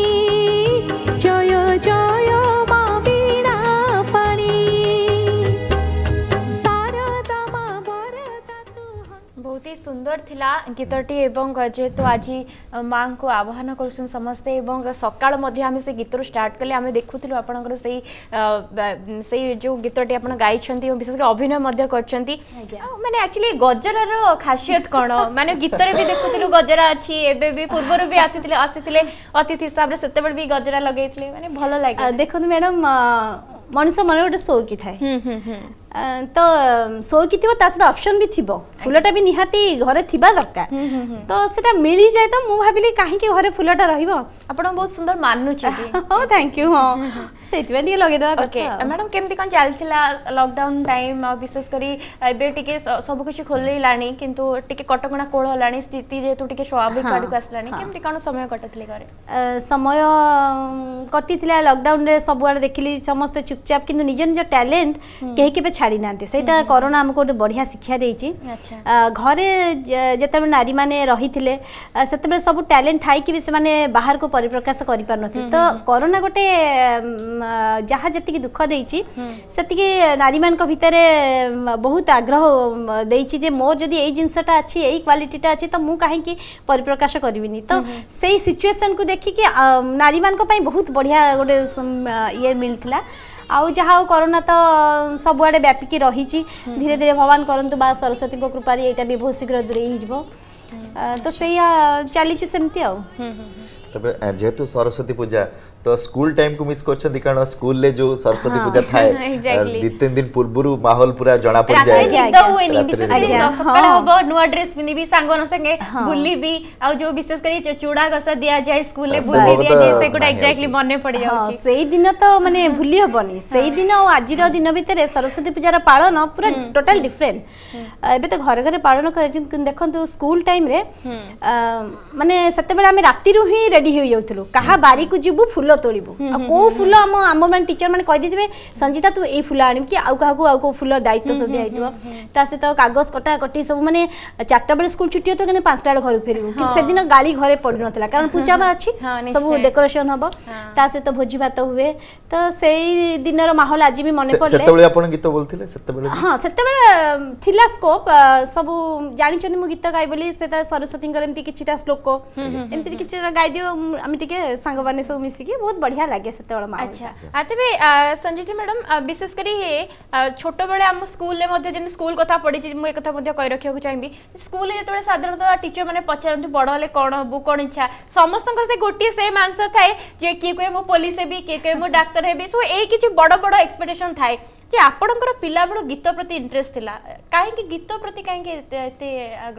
जय जय मा वीणा पाणी शारदा मा वरदा तु बहुत ही सुंदर थिला गीतटी एवं जेहेतु आज माँ को आह्वान कर समस्ते एवं सकाळ मध्ये आमे से गीत स्टार्ट कले आमे देखुथिलु आपनकर सेही सेही जो गीतटी आपन गाइछंती और विशेष अभिनय मध्ये करछंती माने एक्चुअली गजरार खासियत कोन माने गीत रे भी देखुथिलु गजरा अछि एबे भी पूर्वर भी आतिथिले आसिथिले अतिथि हिसाब रे सेतेबेल भी गजरा लगेइथिले माने भलो लागे देखो मैडम मनुष्य मन गोटे शौकी थाए तो शौकी थी ऑप्शन भी थी फुलटा भी निहाती घरे थिबा दरकार तो सेटा मिली जाए तो मु भाबिली काहे के घरे फुलटा रहिबो आपण बहुत सुंदर मानु छी हां थैंक यू हां सेति बे लगे दवा ओके मैडम केमती कोन चलथिला लॉकडाउन टाइम विशेष करी एबे टिके सब कुछ खोले लानी किंतु टिके कटकणा कोळ लानी स्थिति जेतु टिके स्वाभाविक काडू आसलानी केमती कोन समय कटथिले घरे समय कटिथिला लॉकडाउन रे सब आड़ देखिली समस्त चुपचाप किंतु निज निज टैलेंट केही केबे छाड़ी नांते सेटा कोरोना हमको गोटे बढ़िया शिक्षा देछि घरे जेते नारी माने रहिथिले सेते सब टैलेंट थाई कि से माने बाहर को परिप्रकाश करि पार नथि तो कोरोना गोटे जहाँ जी दुख देती नारी मान भितर बहुत आग्रह देती मोर जदि यही जिनसटा अच्छी यही क्वालिटीटा अच्छी तो मुझे कहीं परिप्रकाश करी तो से सिचुएशन को देखिकी नारी मान बहुत बढ़िया गोटे ये मिलता आउ जहाँ कोरोना तो सबुआड़े व्यापिकी रही धीरे धीरे भगवान करंतु बा सरस्वती कृपा यहाँ भी बहुत शीघ्र दूरे हो तो से चली सेमती आ जेहेतु सरस्वती पूजा तो स्कूल टाइम को मिस करछन कारण स्कूल ले जो सरस्वती पूजा थाए दो तीन दिन पूर्वरु माहौल पूरा जणा पड़ जाए गीत होइनी विशेष करी सकाळ होबो नुवा ड्रेस पिनी भी सांगन संगे बुली भी आ जो विशेष करी चूड़ा गसा दिया जाए स्कूल ले बुली दिया जाए से कोटा एग्जैक्टली मने पड़ी जाउची सेही दिन तो माने भूली हबनी सेही दिन और आजिर दिन भितर सरस्वती पूजार पालन पूरा टोटल डिफरेंट एबे तो घर घर पालन करे देखंतु स्कूल टाइम रे माने सेते बेला हम राती रु ही रेडी हो जाउथलु कहा बारी को जिबु फूल तोड़बू कौ फूल आम आम मैंने टीचर मैंने कहीदे संजीता तू ये फूल आण कि आउ क्या आउ फूल दायित्व सब दिखाई सहित कागज कटा कटी सब मैंने चार्टा बेले स्कूल छुट्टी होता है पांचटा घर फेरू से दिन गाड़ी घरे पड़ ना कारण पूजा बा अच्छी सब डेकोरेशन हम ता सहित भोजी भात हुए तो से दिन माहौल आज भी मन पड़े गीत बोलते हाँ से स्कोप सब जानी मु गीत गाई बोली सरस्वती किछिटा श्लोक एमती कि गाई दियो आम टे सांग मैंने सब मिसिकी बहुत बढ़िया लगे से अच्छा आते संजीत मैडम विशेष करी छोट बेले आम स्कूल में स्कूल कथा पढ़ी मुझे कथा कही रखा चाहिए स्कूल जो साधारणतः टीचर मैंने पचारती बड़ हेल्ले कौन हबू कौन इच्छा समस्त से गोटे सेम आंसर थाए जे किए कहे मु पुलिस हेबी किए कहे मु डाक्तर हेबी सो यही किसी बड़ बड़ एक्सपेक्टेशन थाए जे आपणकर पिला बेलू गीत प्रति इंटरेस्ट थिला काहे कि गीत प्रति काहे कि एते आग्रह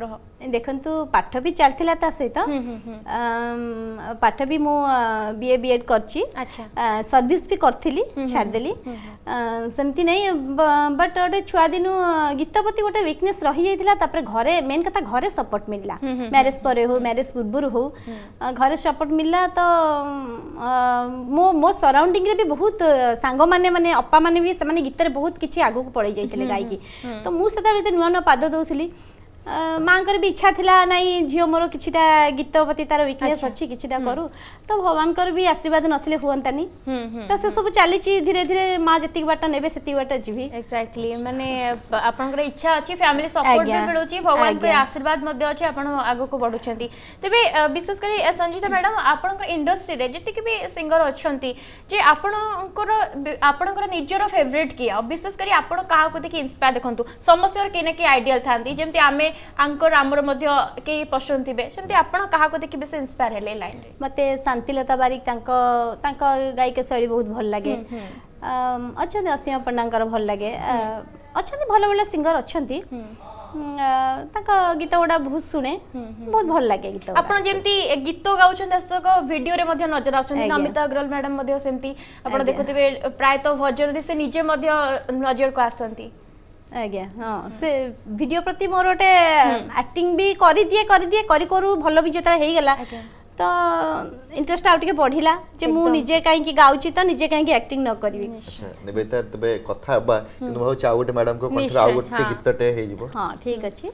देखंतु पाठ भी चलथिला ता सहित पाठ भी मु बीए बीएड करची अच्छा सर्विस भी करथिली छाड़ देली सेमती नहीं बट ओटे छुआ दिनु गीत प्रति गोटे वीकनेस रही जाइथिला तापर घरे मेन कथा घरे सपोर्ट मिलला मैरिज परे हो मैरिज पूर्व हो घरे सपोर्ट मिलला तो मो मो सराउंडिंग रे भी बहुत सांग माने माने अपा माने भी से माने गीत रे बहुत किछि आगु को पड़ै जाइथिले गाई की तो मु सदा भीतर नुआ नुआ पाद दउथिली माँ कर भी इच्छा थिला नहीं झील मोर किछिटा गीत प्रति तार वीकनेस अच्छी किछिटा करू तो भगवान कर भी आशीर्वाद नथिले हुअंतानी तो से सब चली धीरे धीरे माँ जति बाट नेबे सेति बाट जीवी एक्जेक्टली माने आपनकर इच्छा अछि फैमिली सपोर्ट भी मिलुची भगवान के आशीर्वाद मध्ये अछि आपण आगो को बढ़ुछंती तबे विशेष करी संजीता मैडम आपनकर इंडस्ट्री रे जति के भी सिंगर अछंती जे आपनकर आपनकर निजरो फेवरेट किया विशेष करी आपण काहा को देखि इंस्पायर देखंतु समस्त के ने के आइडियल थांती जेमति आमे आंकर आमर मध्य के पसंद थिबे सेमति आपण काहा को देखि बेसे इंस्पायर हेले लाइन रे मते शांतिलता बारिक तांको तांको गायिका शैली बहुत भल लागे अच्छा असीमा पंडांकर भल लागे अच्छा भल भल सिंगर अछंती तांका गीत गुडा बहुत सुने बहुत भल लागे गीत आपण जेमति गीत गाउछन दस्तक वीडियो रे मध्य नजर आछन नमिता अग्रवाल मैडम मध्य सेमति आपण देखुथिबे प्राय तो भजन रे से निजे मध्य नजर को आसंती आज्ञा हाँ से वीडियो प्रति मोर गोटे एक्टिंग भी करी दिए करी दिए करी करू भल भी जेता हे गेला तो इंटरेस्ट आउ टिके बढ़िला जे मु निजे काई की गाउची तो निजे काई की एक्टिंग न करबी अच्छा निवेदिता तबे कथा बा किंतु भाउ चाउ गोटे मैडम को कंठ आउ गोटे गीतटे हे जिवो हां ठीक अछि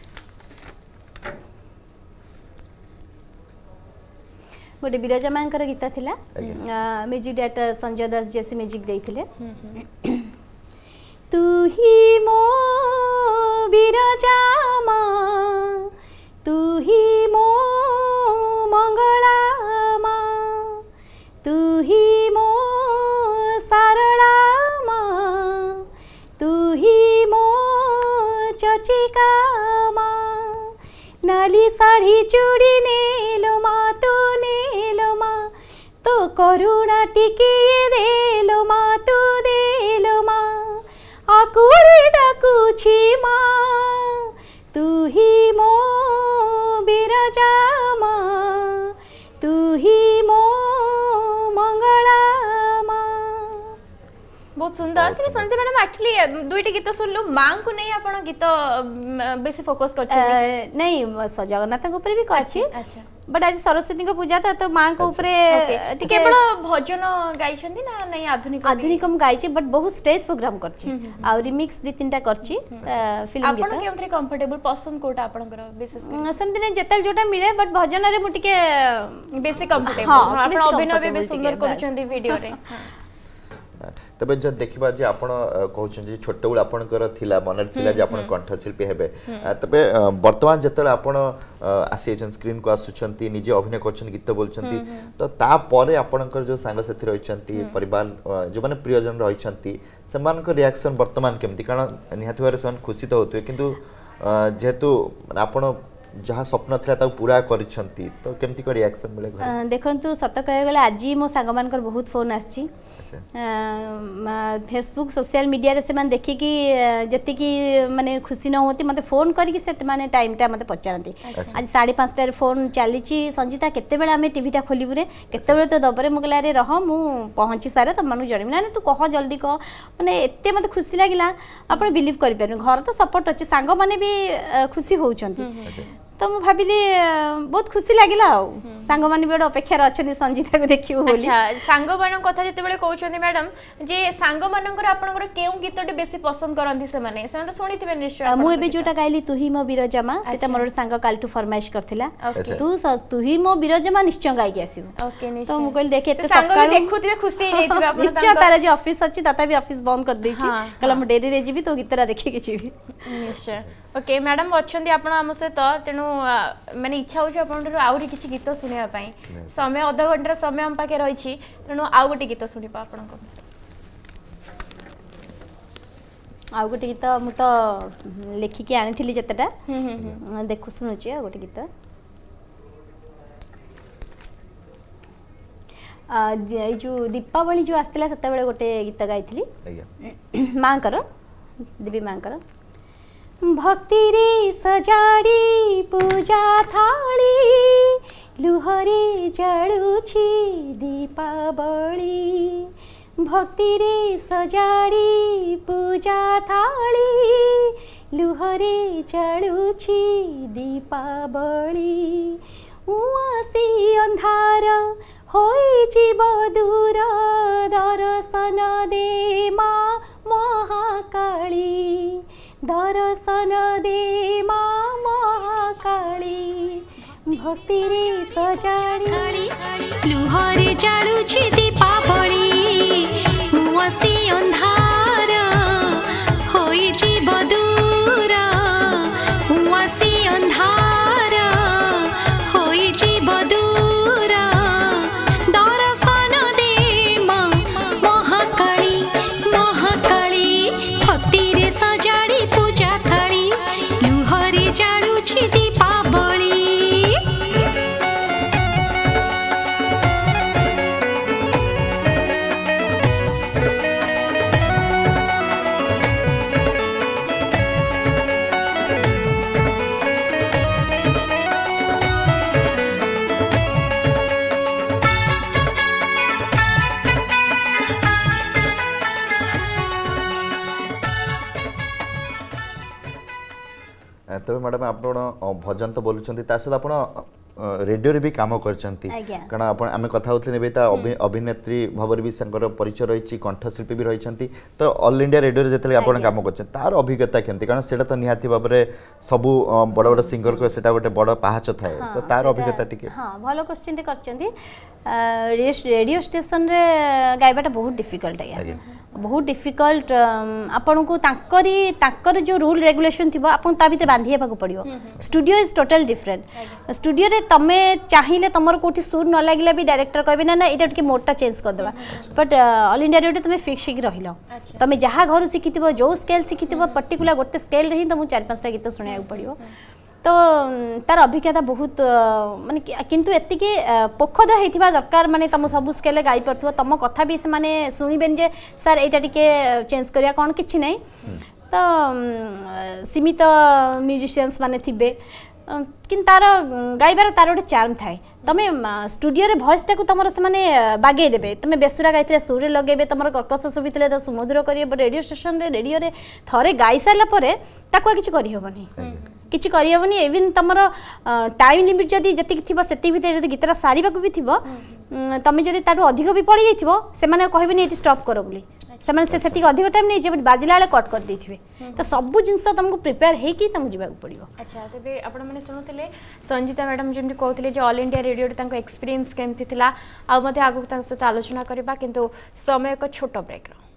गोटे बिरजा मांकर गीत थिला म्यूजिक डायरेक्टर संजय दास जैसे म्यूजिक देइथिले तू ही मो बिरजा माँ तू ही मो मंगला माँ तू ही मो सारला माँ तू ही मो चचिका माँ नाली साड़ी चूड़ी नेलो माँ तू नेलो माँ तो करुणा टिकिए देलो माँ तू देलो माँ आकुरी डाकुची माँ तू ही मो बिरजा माँ तू ही मो मंगला माँ बहुत सुंदर थी संते मैडम एक्चुअली दुईटी गीत सुनलु मां को नहीं आपण गीत बेसी फोकस करछि नहीं जगन्नाथ ऊपर भी करछि अच्छा बट आज सरस्वती को पूजा था तो मां को ऊपर केवल भजन गाइछंती ना नहीं आधुनिक आधुनिक हम गाइछि बट बहुत स्टेज प्रोग्राम करछि आ रिमिक्स दी तीनटा करछि फिल्म गीत आपण केमथि कंफर्टेबल पसंद कोटा आपनकर विशेष समथि ने जेतल जोटा मिले बट भजन रे मु टिके बेसी कंफर्टेबल आपण अभिनय भी सुंदर करछंती वीडियो रे तबे जब देखिबा जे आपण कहउछन जे छोटो बेला आपनकर थिला मनर थिला जे आपण कंठशिल्पी हेबे तबे वर्तमान जतले आपण आसीछन स्क्रीन को आसुछंती निजे अभिनय करछन गीत बोलछंती तो ता परे आपनकर जो सांग साथी रहिछंती परिवार जो माने प्रियजन रहिछंती समान को रिएक्शन वर्तमान केमती कारण निहाती बारे समान खुशी तो होतवे किंतु जेहेतु आपण जहाँ स्वप्न था पूरा करिछंती तो केमती को रिएक्शन मिले घर देखंतु सत कह गले आज मो सांग मानकर बहुत फोन आछि फेसबुक सोशल मीडिया रे से मान देखि कि जति कि माने खुशी न होती मते फोन करी कि सेट माने टाइम टा मते पचारंती आज साढ़े पाँच टा फोन चलीची संजीता केते बेला हमें टीवी टा खोलिबु रे केते बेला तो दबरे मुगला रे रह मु पहुंची सारे त मनु जणिम ना तू कह जल्दी कह माने एते मते खुशी लागिला आपण बिलीव करि परनु घर तो सपोर्ट अछि सांग माने भी खुशी होउचंती तो मु भाबिली बहुत खुशी लागिला सांग माने बेड अपेक्षा रछनी संजीता को देखियो बोली अच्छा सांग मानन कथा जते बेले कहउछनी मैडम जे सांग माननकर आपनकर केउ गीतटे बेसी पसंद करंती से माने से तो सुनिथिबे निश्चय मु एबे जोटा गाइली तू ही मो बिरजमा सेटा मोर सांग काल टू फरमाइश करथिला तू तू ही मो बिरजमा निश्चय गाई के आसीबो ओके निश्चय तो मु कहल देखे एते सांग देखुथिबे खुशी जाइथिबे आपन निश्चय तारा जे ऑफिस अछि तता भी ऑफिस बंद कर देछि कला मु डेरी रे जीबी तो गीतरा देखे के जीबी निश्चय ओके मैडम अच्छी आप सहित तेणु मैंने इच्छा हो आउरी किसी गीत शुणा समय अध घंटार समय आम पाखे रही तेणु आउ गोटे गीत शुणा आप आउ गोटे गीत मु तो लिखिकी आनी जितेटा देखु शुणुची आ गोटे गीत जो दीपावली जो आसला से गोटे गीत गाई माँ देवी माँ भक्ति रे सजाड़ी पूजा थाली लुहरे जलुछि दीपावली भक्ति रे सजाड़ी पूजा थाली लुहरे जलुछि दीपावली उआसी अंधार होई जीव दूर दर्शन दे माँ महाकाली दर्शन दे माँ महाकाली भक्ति रे सजाड़ी लुहरे जलुछि दीपावली उआसी अंधार होई जीव दूर उआसी अंधार होई जीव दूर दर्शन दे माँ महाकाली महाकाली भक्ति रे सजाड़ी पूजा थाली लुहरे जलुछि दीपावली तबे मैडम आप भजन तो बोलुछंती ता सहित आपण रेडियो रे भी काम करछंती कारण आपण आमे कथा होतले नेबेता अभिनेत्री भाबर भी संकर परिचय रहिछि कंठशिल्पी भी रहिछंती तो ऑल इंडिया रेडियो रे जतले आपण काम करछन तार अभिज्ञता केमती कारण सेटा तो निहाती बाबरे सबु बड़ बड़ सिंगर को सेटा गोटे बड़ पाहाच थाए तो तार अभिज्ञता टिके हां भलो क्वेश्चन टे करछंती रेडियो स्टेशन रे गायबाटा बहुत डिफिकल्ट है बहुत डिफिकल्ट आपन को तांकरी तांकर जो रूल रेगुलेशन थिबो आपन ता भीतर बांधी हेबा को पड़ियो studio is total different studio रे तमे चाहिले तमर कोठी सुर न लागिला भी डायरेक्टर कहबे ना ना एटा के मोडटा चेंज कर देबा बट ऑल इंडिया रेडियो तमे फिक्स ही रहिलो तमे जहा घर सिखिथिबो जो स्केल सिखिथिबो पर्टिकुलर गोटे स्केल रे ही तमु चार पांचटा गीत सुनिया पड़ियो तो तार अभिज्ञता बहुत माने किंतु एतिके पोखद हेतिबा दरकार माने तम सब स्केल गाई परथुवा तम कथा भी से माने सुनिबेन जे सर एटा टिके चेंज करिया कोन किछि नै तो सीमित म्यूजिशियंस माने थिबे किन तार गाइबार तार गोटे चार्म थाए तमे स्टूडियो रे वॉइस टाकू तमर से माने बागे देबे तमे बेसुरा गाइतले सुर लगेबे तमर कर्कश सुबितले तो सुमधुर करिए रेडियो स्टेशन रे रेडियो रे थरे गाई साला परे ताको किछि करि होबनी किछि करि होबनी इवन तमर टाइम लिमिट जदी जति थिबो सेति भितर जदी गीतरा सारीबा को भी थिबो तमे जदी तारु अधिक भी पड़ी जाइथिबो से माने कहबेनी एटी स्टॉप करो बोली से माने से सेति अधिक टाइम नै जे बाजिला ले कट कर देथिबे तो सब जिंस तुमको प्रिपेयर हे कि तुम जिबा पड़िबो अच्छा तबे आपण माने सुनुतले संजीता मैडम जेमति कहथिले जे ऑल इंडिया रेडियो रे तांको एक्सपीरियंस केमति थिला आ मते आगु तांक साथ आलोचना करबा किंतु समय को छोटो ब्रेक रो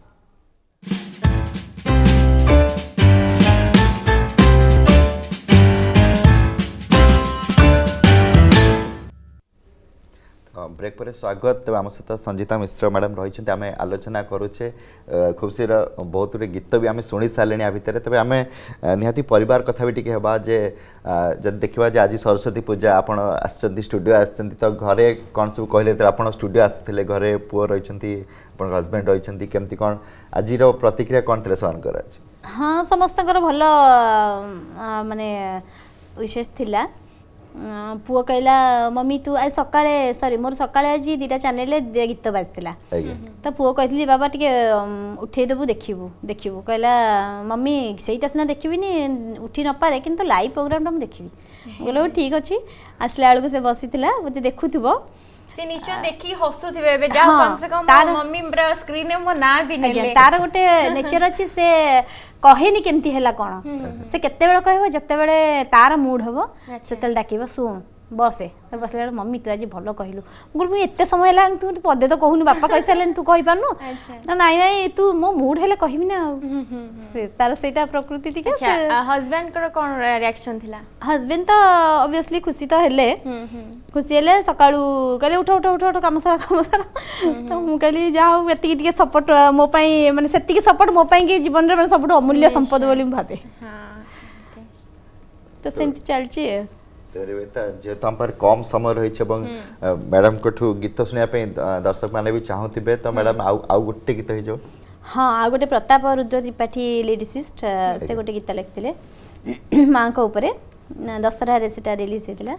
ब्रेक पर स्वागत आम सहित संजीता मिश्र मैडम रही आम आलोचना करुचे खुशी बहुत गुड गीत भी आम शुणी सारे आ भितर तबे आम निहाती परिवार कथा भी टिके हेबा जे जब देखा जे आज सरस्वती पूजा आपण आछंती स्टूडियो आछंती तो घरे कौन सब कहले आप स्टूडियो आसते घरे पुओ रही हजबैंड रही केमती कौन आज प्रतिक्रिया कौन थे सेमानकर हाँ समस्त भल माने विशेष थिला पुओ कहला मम्मी तू आज सकाळे सॉरी मोर सकाळे आज दीटा चैनल गीत बाजला तो पुओ कहली बाबा टिके उठे देबू देखिबू देखिबू कहला मम्मी सेटा सिना देखिबिनी उठी न पारे किंतु लाइव प्रोग्राम हम देखिबी बोलो ठीक अछि आसला बेलू से बसिथिला मते देखुथिबो से निश्चय देखि हसुथिबे बे जा कम से कम मम्मी ब्रा स्क्रीन में मो ना भी नेले तार गोटे नेचर अछि से कहेनी केमती हैला कोन से केते बेले कहबो जते बेले तार मूड हबो सेतल डाकिबो सुन बसे तो बसले मम्मी तू आज भल कहलु बोल मुझे एत समय है तू पदे तो कहूनु बापा कह सारे तू कहि पारनु ना नाई नाई तू मो मूड हेले कहबी ना से तार सेटा प्रकृति ठीक है हस्बैंड को कोन रिएक्शन थिला हस्बैंड तो ऑब्वियसली खुशी तो हेले खुशी हेले सकाळू कहले उठ उठ उठ उठ काम सारा काम सारा तो मु कहली जाओ एति टिके सपोर्ट मो पई माने सेति के सपोर्ट मो पई के जीवन रे सबटो अमूल्य संपद बोली भाबे हां तो सेंति चलची जेहेतु आम पर कम समय रही मैडम को गीत शुणापी दर्शक मैंने भी चाहूबे तो मैडम आउ गोटे गीत हो हाँ आ गोटे प्रताप रुद्र त्रिपाठी लिरिसिस्ट से गोटे गीत लिखते माँ को ऊपर दशहरा रे सेटा रिलीज होता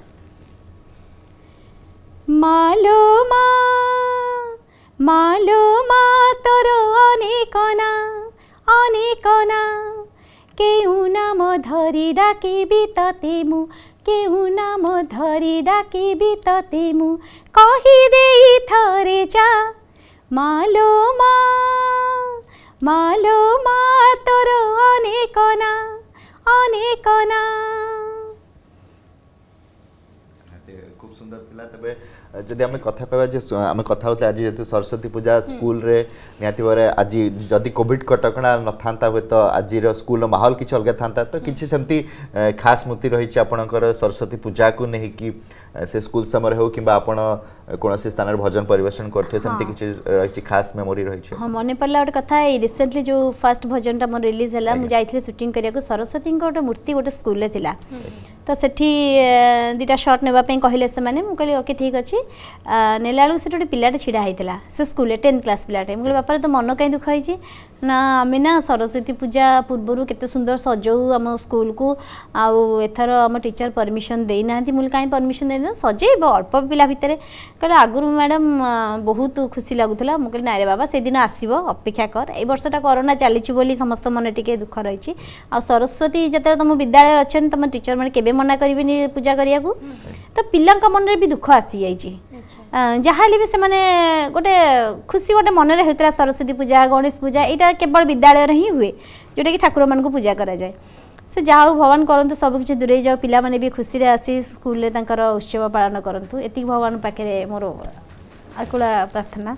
मालो मा मालो मा तोर अनेक ना अनेक ना केहू नाम धरी डाकिबी तते मु केहू नाम धरी डाकिबी तते मु कही देई थरे जा मालो मा मालो मा तोर अनेक ना अनेक ना खूब सुंदर थिला तबे जदि आम कथा कहवा आम कथा होते आज जेतु सरस्वती पूजा स्कूल रे निहाती भाव आज जदि कोविड कटकणा न था हुए तो आज स्कूल माहौल किसी अलग था तो किसी सेमती खास स्मृति रही आपणकर सरस्वती पूजा को नहीं कि से स्कूल समय हो कि आपण कौन स्थान भजन परिवेशन करते सेमती किसी रही खास मेमोरी रही हाँ मन पड़ा गोटे कथा रिसेंटली जो फर्स्ट भजनटा मोर रिलीज है मुझे जाइए शूटिंग करने सरस्वती गोटे मूर्ति गोटे स्कूल थिला तो सेठी दुटा शर्ट नापी कहले से मैंने मुझे ओके ठीक अच्छे नेला बेलू से गोटे पिलाटे छिड़ा होता से स्कूल टेन्थ क्लास पिलाटे मुझे बापा तो मन कहीं दुख होती ना आम ना सरस्वती पूजा पूर्वर केते सुंदर सजाऊ आम स्कूल को आउ एथर आम टीचर परमिशन देना मुझे कहीं परमिशन देना सजेब अल्प पिला भितर कहले आगुरी मैडम बहुत खुशी लगुला मुझे ना रे बाबा से दिन आसब अपेक्षा कर ए वर्षटा कोरोना चली समस्त मन टी दुख रही आ सरस्वती जिते तुम विद्यालय अच्छा तुम टीचर मैंने केबे मना करेंगे पूजा करने को तो पिला मन में भी दुख आसी जाइए जहाँ भी से माने गोटे खुशी गोटे मन में होता सरस्वती पूजा गणेश पूजा यहाँ केवल विद्यालय ही हुए जोटा कि ठाकुर मान पूजा करा जाए से जहाँ भगवान करंतु सब किसी दूरे जाओ पिला माने भी खुशी रे आसी स्कूल तांकर उत्सव पालन करंतु एति भगवान पाखे मोर आकुला प्रार्थना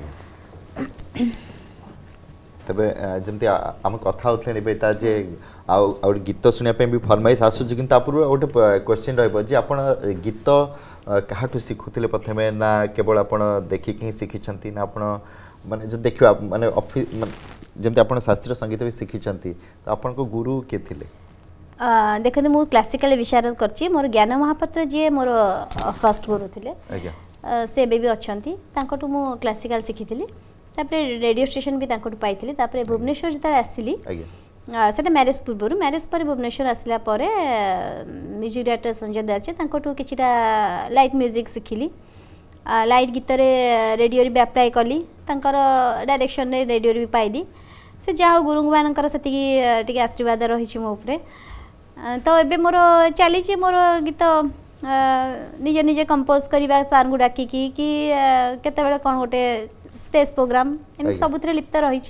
तबे जमती आम कथा होते निबेता जे आ गीत शुणा भी फरमाइश आसूँ कि गोटे क्वेश्चन रही आप गीत क्या शिखुले प्रथम ना केवल आप देखिक ही शिखी ना आप माने जो देखा माने ऑफिस जमती आप शास्त्रीय संगीत भी शिखी तो आपन को गुरु किए थे देखते मुझे क्लासिकल विशारद करची मोर ज्ञान महापात्र जी मोर फर्स्ट गुरु थे से भी अच्छा मु क्लासिकल शिखी रेडियो स्टेशन भी पाई भुवनेश्वर जो आसली से मैरेज पूर्व मैरेज पर भुवनेश्वर आसला म्यूजिक डायरेक्टर संजय दास कि लाइट म्यूजिक शिखिली लाइट गीत रेडियो भी अप्लाई कली डायरेक्शन रेडियो भी पाइली से जहाँ गुरु मानकर से आशीर्वाद रही मो उपरे तो ये मोर चली मोर गीत निजे निजे कंपोज करवा सार को डाकिकी कि केते कौन गोटे स्टेज प्रोग्राम एम सब लिप्त रही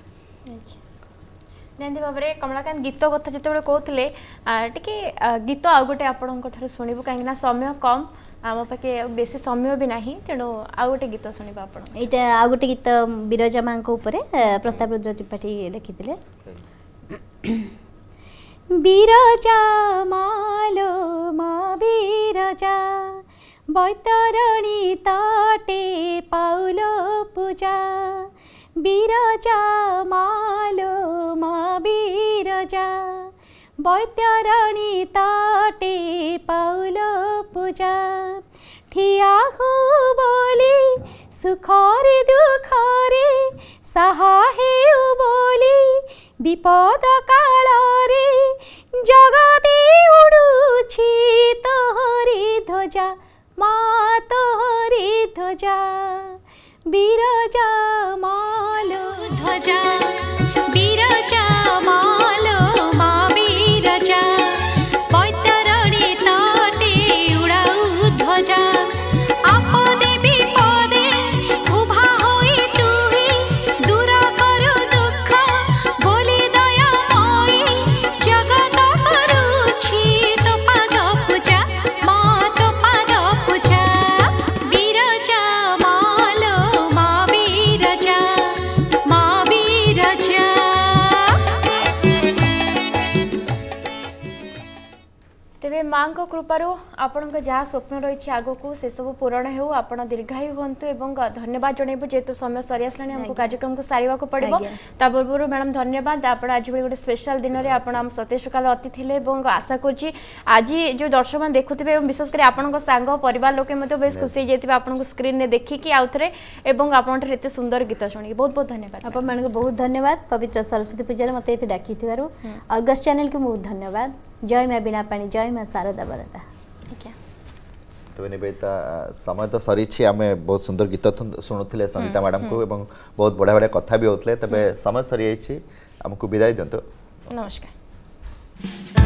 निहती भाव में कमलाकांत गीत कथा जिते कहते टे गीत आउ गोटे आपंठ शुणु कहीं समय कम आम पाखे बेसी समय भी नहीं तेणु आउ गोटे गीत शुणा आप यहाँ आउ गोटे गीत विरजा माँ प्रताप रुद्र त्रिपाठी लिखिले विरजा मालो मा विरजा बैतरणी तटे पाउलो पूजा विरजा मालो मा विरजा बैतरणी तटे पाउलो पूजा ठिया हो बोली सुखरे दुखरे साहा हेउ बोली विपद कालरे जगते उड़ुछि तोहरी ध्वजा मा तोहरी ध्वजा विरजा मालो ध्वजा विरजा मालो मा विरजा बैतरणी तटे उड़ाऊ ध्वजा आपदे विपदे उभा होई तुही दूर करू दुख बोली दयामयी जगत करुछि तो पाद पूजा मा तो पाद पूजा विरजा मालो मा विरजा मा विरजा माँ कृपारू आपण जहाँ स्वप्न रही आग को से सब पूरण हो आप दीर्घायु हूँ एवं धन्यवाद जनइबू जेहेतु समय सरी आसला हमको कार्यक्रम को सारे पड़ो ता पूर्व मैडम धन्यवाद आप आज गोटे स्पेशल दिन में आप सतेज सकाल अतिथि आशा करुँच आज जो दर्शक मैंने देखुवे विशेषकर आपण सांग परिवार लोके बेस खुशी जाइए आपको स्क्रीन में देखिकी आउ थे आप सुंदर गीत शुणी बहुत बहुत धन्यवाद आप बहुत धन्यवाद पवित्र सरस्वती पूजा मत ये डाकी अर्गस चैनल को बहुत धन्यवाद जय माँ बीणा पाणी जय माँ शारदा बरदा तो निवेदिता समय तो सरी आम बहुत सुंदर गीत शुणुले संगीता मैडम को एवं बहुत बढ़िया बढ़िया कथा भी होते तबे समय सरी आमको विदाय दिंतु नमस्कार।